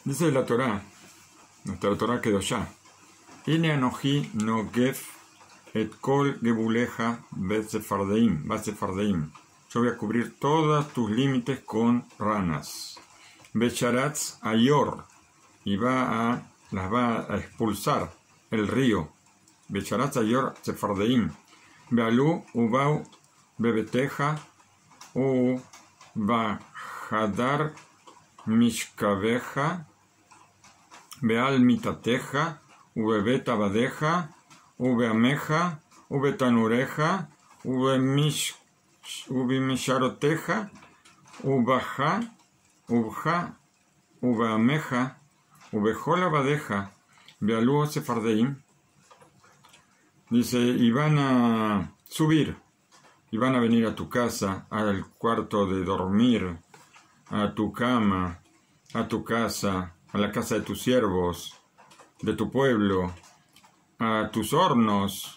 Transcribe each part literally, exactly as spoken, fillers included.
Dice la Torá, nuestra Torá quedó ya. Ine anoji no gef et kol gebuleja besefardeim, basefardeim. Yo voy a cubrir todos tus límites con ranas. Becharatz ayor, y va a, las va a expulsar el río. Becharatz ayor sefardeim. Bealú ubau bebeteja u bajadar mishkabeja. Beal mitateja, ubebet abadeja, ubeameja, ubetanureja, ubemish, ubimisharoteja, ubaja, ubja, ubeameja, ubejol abadeja, bealú sefardeim. Dice, y van a subir, y van a venir a tu casa, al cuarto de dormir, a tu cama, a tu casa, a la casa de tus siervos, de tu pueblo, a tus hornos,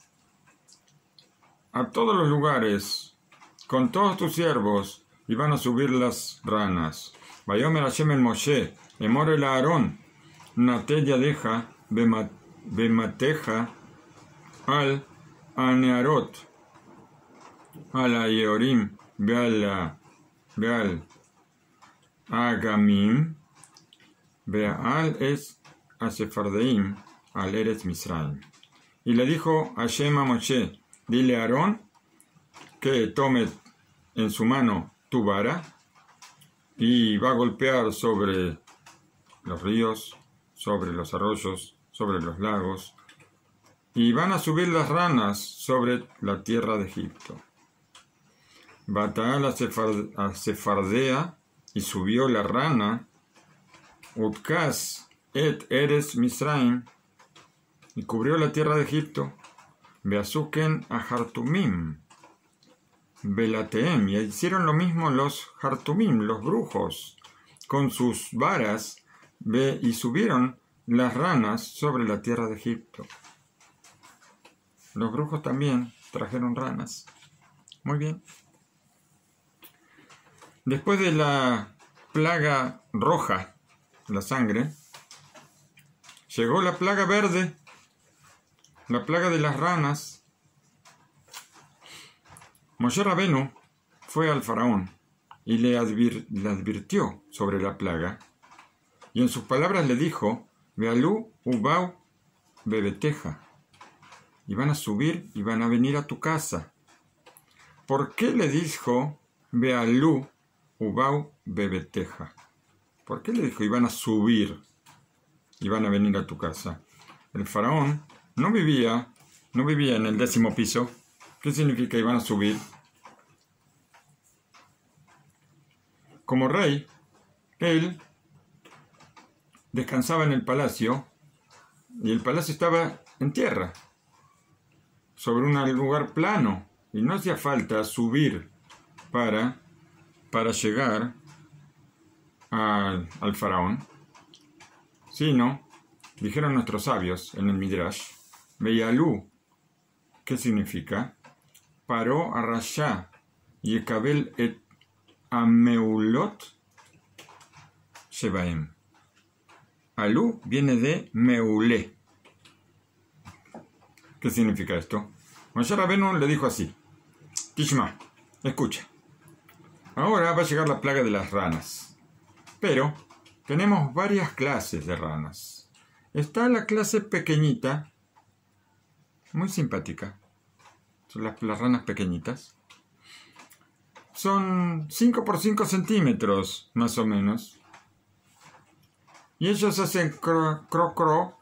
a todos los lugares, con todos tus siervos, y van a subir las ranas. Vayomer Hashem el Moshe, emor el Aarón, nate yadeja, bemateja, al anearot, al ayeorim, beal, beal, agamim, Beal es a Sefardeim, al Eretz Misraim. Y le dijo a Hashem a Moshe, dile a Aarón que tome en su mano tu vara y va a golpear sobre los ríos, sobre los arroyos, sobre los lagos, y van a subir las ranas sobre la tierra de Egipto. Bataal a Sefardea, y subió la rana, Utkas et Eres Misraim, y cubrió la tierra de Egipto. Beazuken a Hartumim, Belateem, y hicieron lo mismo los Hartumim, los brujos, con sus varas, ve, y subieron las ranas sobre la tierra de Egipto. Los brujos también trajeron ranas. Muy bien. Después de la plaga roja, la sangre, llegó la plaga verde, la plaga de las ranas. Moshe Rabenu fue al faraón y le, advir, le advirtió sobre la plaga, y en sus palabras le dijo, Bealú ubau bebeteja, y van a subir y van a venir a tu casa. ¿Por qué le dijo Bealú ubau bebeteja? ¿Por qué le dijo, iban a subir, iban a venir a tu casa? El faraón no vivía, no vivía en el décimo piso. ¿Qué significa iban a subir? Como rey, él descansaba en el palacio, y el palacio estaba en tierra, sobre un lugar plano, y no hacía falta subir para, para llegar Al, al faraón, sino, dijeron nuestros sabios en el Midrash, Beyalú, ¿qué significa? Paró a Rasha y Ekabel et Ameulot Shebaem. Alú viene de Meulé. ¿Qué significa esto? Moshe Rabenu le dijo así, Tishma, escucha, ahora va a llegar la plaga de las ranas. Pero tenemos varias clases de ranas. Está la clase pequeñita, muy simpática. Son las, las ranas pequeñitas. Son cinco por cinco centímetros, más o menos. Y ellos hacen cro, cro, cro,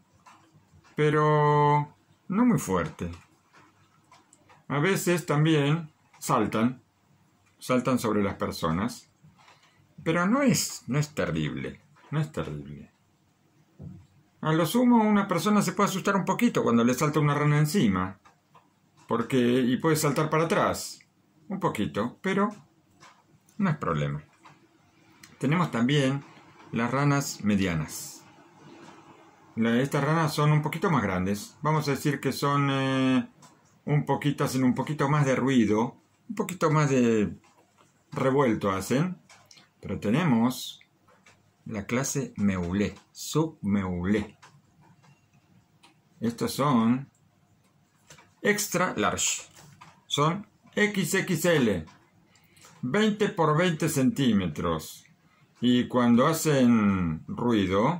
pero no muy fuerte. A veces también saltan, saltan sobre las personas. Pero no es, no es terrible, no es terrible. A lo sumo una persona se puede asustar un poquito cuando le salta una rana encima, porque y puede saltar para atrás, un poquito, pero no es problema. Tenemos también las ranas medianas. Estas ranas son un poquito más grandes, vamos a decir que son eh, un poquito, hacen un poquito más de ruido, un poquito más de revuelto hacen. Pero tenemos la clase Meulé, Submeulé. Estos son extra large, son equis equis ele, veinte por veinte centímetros. Y cuando hacen ruido,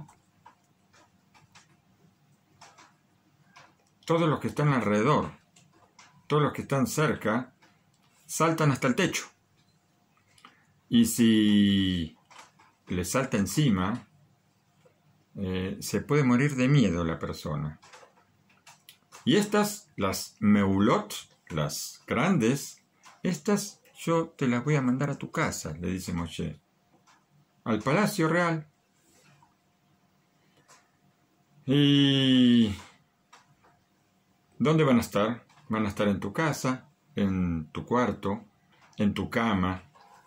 todos los que están alrededor, todos los que están cerca, saltan hasta el techo. Y si le salta encima, eh, se puede morir de miedo la persona. Y estas, las meulot, las grandes, estas yo te las voy a mandar a tu casa, le dice Moshe, al palacio real. ¿Y dónde van a estar? Van a estar en tu casa, en tu cuarto, en tu cama,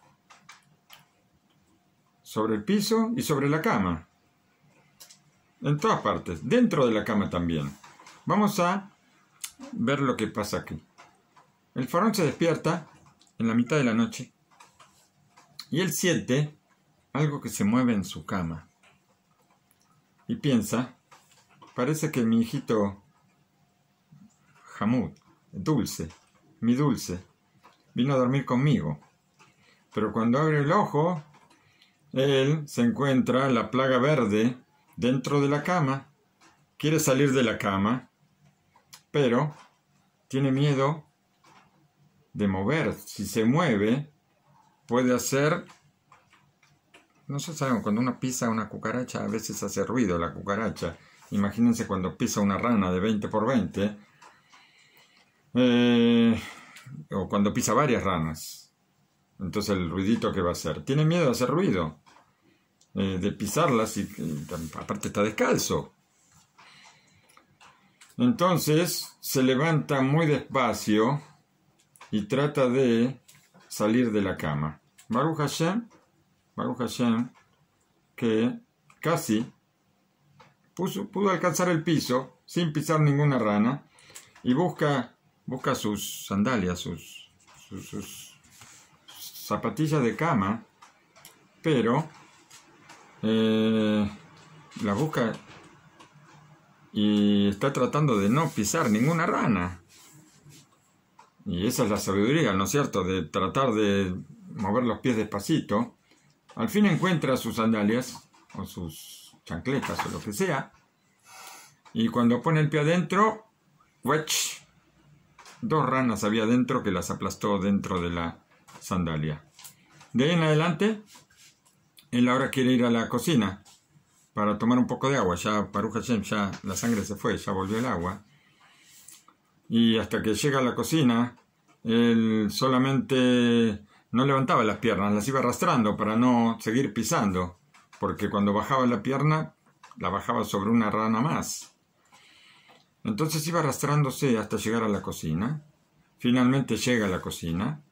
sobre el piso y sobre la cama. En todas partes, dentro de la cama también. Vamos a ver lo que pasa aquí. El faraón se despierta en la mitad de la noche y él siente algo que se mueve en su cama. Y piensa, parece que mi hijito Hamud, Dulce, mi Dulce, vino a dormir conmigo. Pero cuando abre el ojo, él se encuentra la plaga verde dentro de la cama. Quiere salir de la cama, pero tiene miedo de mover. Si se mueve, puede hacer... No sé, saben, cuando uno pisa una cucaracha, a veces hace ruido la cucaracha. Imagínense cuando pisa una rana de veinte por veinte. Eh, o cuando pisa varias ranas. Entonces el ruidito que va a hacer. Tiene miedo de hacer ruido. Eh, de pisarlas y, y aparte está descalzo. Entonces se levanta muy despacio y trata de salir de la cama. Baruch Hashem, Baruch Hashem, que casi puso, pudo alcanzar el piso sin pisar ninguna rana y busca, busca sus sandalias, sus, sus, sus zapatillas de cama, pero eh, la busca y está tratando de no pisar ninguna rana. Y esa es la sabiduría, ¿no es cierto? De tratar de mover los pies despacito. Al fin encuentra sus sandalias, o sus chancletas, o lo que sea. Y cuando pone el pie adentro, ¡wech! Dos ranas había dentro que las aplastó dentro de la sandalia. De ahí en adelante, él ahora quiere ir a la cocina para tomar un poco de agua. Ya, Baruch Hashem, ya la sangre se fue, ya volvió el agua. Y hasta que llega a la cocina, él solamente no levantaba las piernas, las iba arrastrando para no seguir pisando, porque cuando bajaba la pierna, la bajaba sobre una rana más. Entonces iba arrastrándose hasta llegar a la cocina. Finalmente llega a la cocina.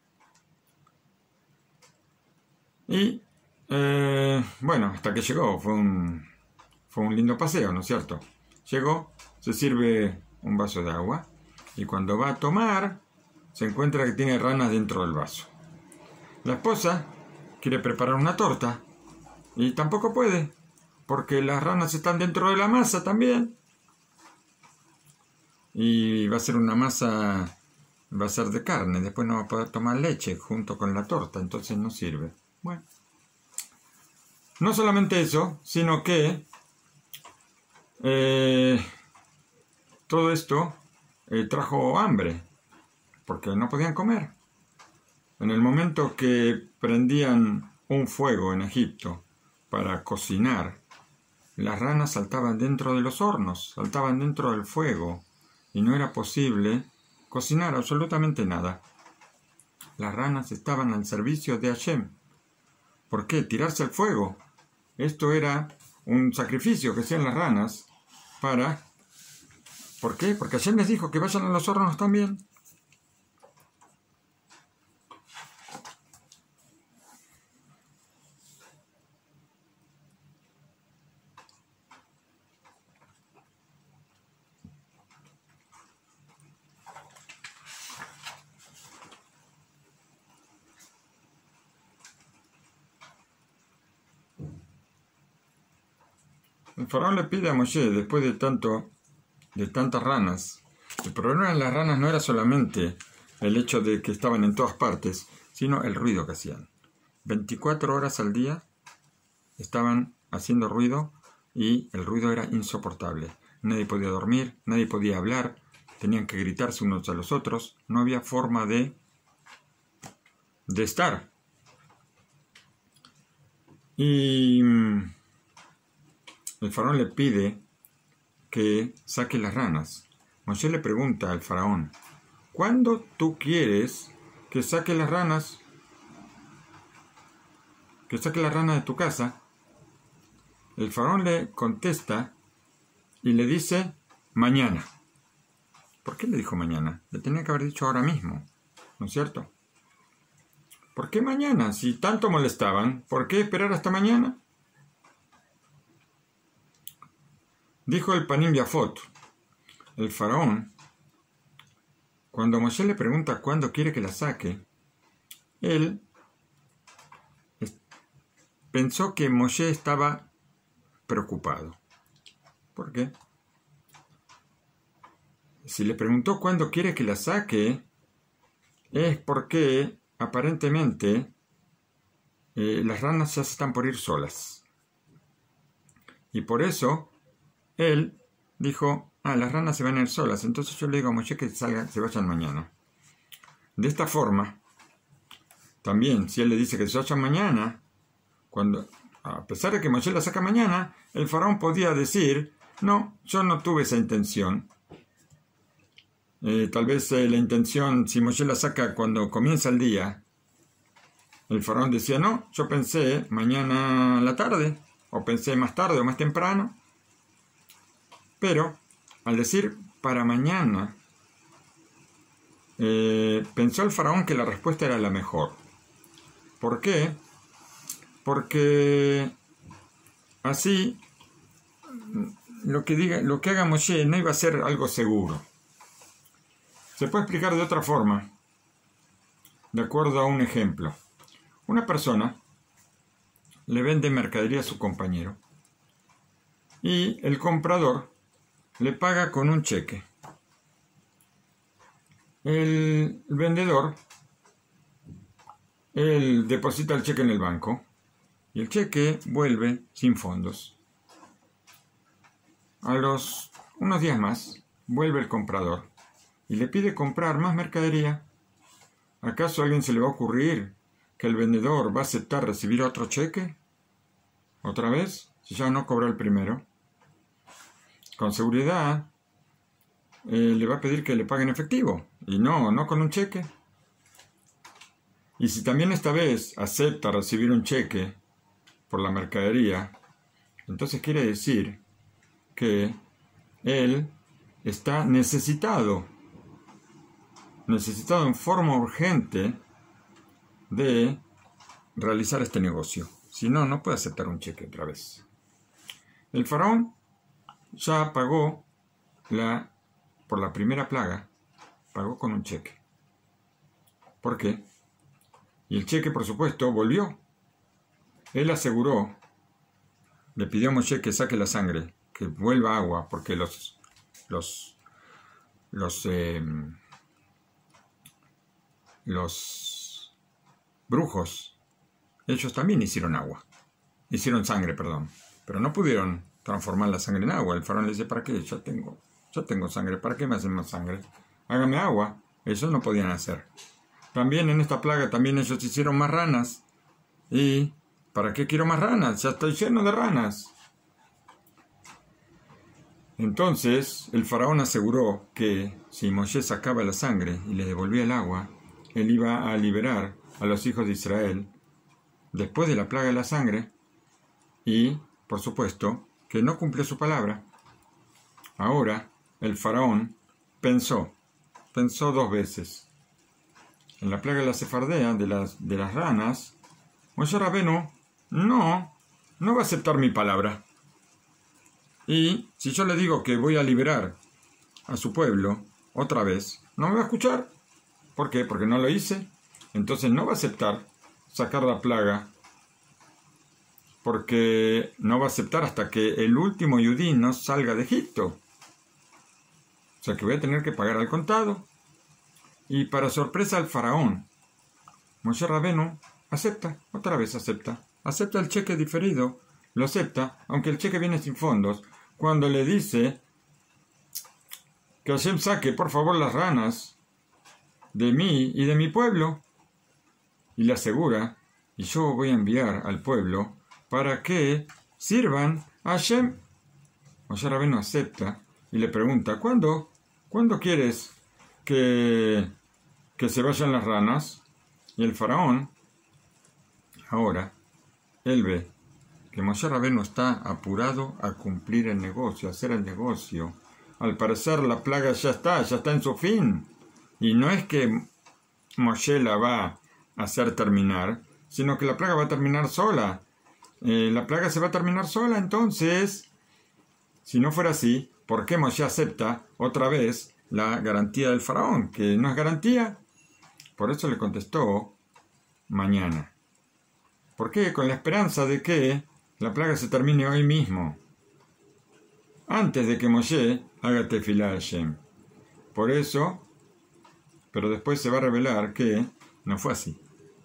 Y, eh, bueno, hasta que llegó, fue un, fue un lindo paseo, ¿no es cierto? Llegó, se sirve un vaso de agua, y cuando va a tomar, se encuentra que tiene ranas dentro del vaso. La esposa quiere preparar una torta, y tampoco puede, porque las ranas están dentro de la masa también. Y va a ser una masa, va a ser de carne, después no va a poder tomar leche junto con la torta, entonces no sirve. Bueno, no solamente eso, sino que eh, todo esto eh, trajo hambre, porque no podían comer. En el momento que prendían un fuego en Egipto para cocinar, las ranas saltaban dentro de los hornos, saltaban dentro del fuego, y no era posible cocinar absolutamente nada. Las ranas estaban al servicio de Hashem. ¿Por qué? Tirarse al fuego. Esto era un sacrificio que hacían las ranas para... ¿Por qué? Porque Hashem les dijo que vayan a los hornos también. El faraón le pide a Moshe, después de tanto, de tantas ranas. El problema de las ranas no era solamente el hecho de que estaban en todas partes, sino el ruido que hacían. veinticuatro horas al día estaban haciendo ruido y el ruido era insoportable. Nadie podía dormir, nadie podía hablar, tenían que gritarse unos a los otros, no había forma de, de estar. Y el faraón le pide que saque las ranas. Moshe le pregunta al faraón, ¿cuándo tú quieres que saque las ranas? Que saque las ranas de tu casa. El faraón le contesta y le dice, mañana. ¿Por qué le dijo mañana? Le tenía que haber dicho ahora mismo, ¿no es cierto? ¿Por qué mañana? Si tanto molestaban, ¿por qué esperar hasta mañana? Dijo el Panim Yafot, el faraón, cuando Moshe le pregunta cuándo quiere que la saque, él pensó que Moshe estaba preocupado. ¿Por qué? Si le preguntó cuándo quiere que la saque, es porque aparentemente eh, las ranas ya se están por ir solas. Y por eso él dijo, ah, las ranas se van a ir solas, entonces yo le digo a Moshe que salgan, se vayan mañana. De esta forma, también, si él le dice que se vayan mañana, cuando, a pesar de que Moshe la saca mañana, el faraón podía decir, no, yo no tuve esa intención. Eh, tal vez eh, la intención, si Moshe la saca cuando comienza el día, el faraón decía, no, yo pensé mañana a la tarde, o pensé más tarde o más temprano. Pero, al decir para mañana, eh, pensó el faraón que la respuesta era la mejor. ¿Por qué? Porque así lo que diga, lo que haga Moshe no iba a ser algo seguro. Se puede explicar de otra forma, de acuerdo a un ejemplo. Una persona le vende mercadería a su compañero y el comprador le paga con un cheque. El vendedor, él deposita el cheque en el banco y el cheque vuelve sin fondos. A los unos días más, vuelve el comprador y le pide comprar más mercadería. ¿Acaso a alguien se le va a ocurrir que el vendedor va a aceptar recibir otro cheque? ¿Otra vez? Si ya no cobró el primero. Con seguridad eh, le va a pedir que le pague en efectivo y no, no con un cheque. Y si también esta vez acepta recibir un cheque por la mercadería, entonces quiere decir que él está necesitado, necesitado en forma urgente de realizar este negocio. Si no, no puede aceptar un cheque otra vez. El faraón ya pagó la, por la primera plaga, pagó con un cheque. ¿Por qué? Y el cheque, por supuesto, volvió. Él aseguró, le pidió a Moshe que saque la sangre, que vuelva agua, porque los, los, los, eh, los brujos, ellos también hicieron agua, hicieron sangre, perdón, pero no pudieron transformar la sangre en agua. El faraón le dice, ¿para qué? Ya tengo, ya tengo sangre, ¿para qué me hacen más sangre? Hágame agua. Ellos no podían hacer. También en esta plaga, también ellos hicieron más ranas. ¿Y para qué quiero más ranas? Ya estoy lleno de ranas. Entonces el faraón aseguró que si Moshe sacaba la sangre y le devolvía el agua, él iba a liberar a los hijos de Israel después de la plaga de la sangre y, por supuesto, que no cumplió su palabra. Ahora el faraón pensó, pensó dos veces. En la plaga de la cefardea, de las, de las ranas, Moshe Rabenu no, no va a aceptar mi palabra. Y si yo le digo que voy a liberar a su pueblo otra vez, no me va a escuchar. ¿Por qué? Porque no lo hice. Entonces no va a aceptar sacar la plaga porque no va a aceptar hasta que el último yudí no salga de Egipto. O sea que voy a tener que pagar al contado. Y para sorpresa del faraón, Moshe Rabenu acepta, otra vez acepta. Acepta el cheque diferido, lo acepta, aunque el cheque viene sin fondos. Cuando le dice que Hashem saque, por favor, las ranas de mí y de mi pueblo. Y le asegura, y yo voy a enviar al pueblo para que sirvan a Hashem. Moshe Rabenu acepta y le pregunta, ¿cuándo? ¿Cuándo quieres que, que se vayan las ranas? Y el faraón, ahora, él ve que Moshe Rabenu está apurado a cumplir el negocio, a hacer el negocio. Al parecer la plaga ya está, ya está en su fin. Y no es que Moshe la va a hacer terminar, sino que la plaga va a terminar sola. Eh, la plaga se va a terminar sola, entonces, si no fuera así, ¿por qué Moshe acepta otra vez la garantía del faraón? Que no es garantía. Por eso le contestó, mañana. ¿Por qué? Con la esperanza de que la plaga se termine hoy mismo, antes de que Moshe haga tefilá a Hashem. Por eso, pero después se va a revelar que no fue así.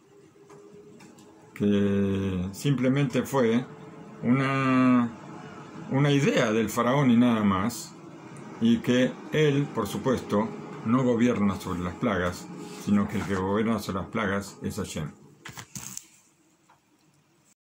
Que simplemente fue una, una idea del faraón y nada más, y que él, por supuesto, no gobierna sobre las plagas, sino que el que gobierna sobre las plagas es Hashem.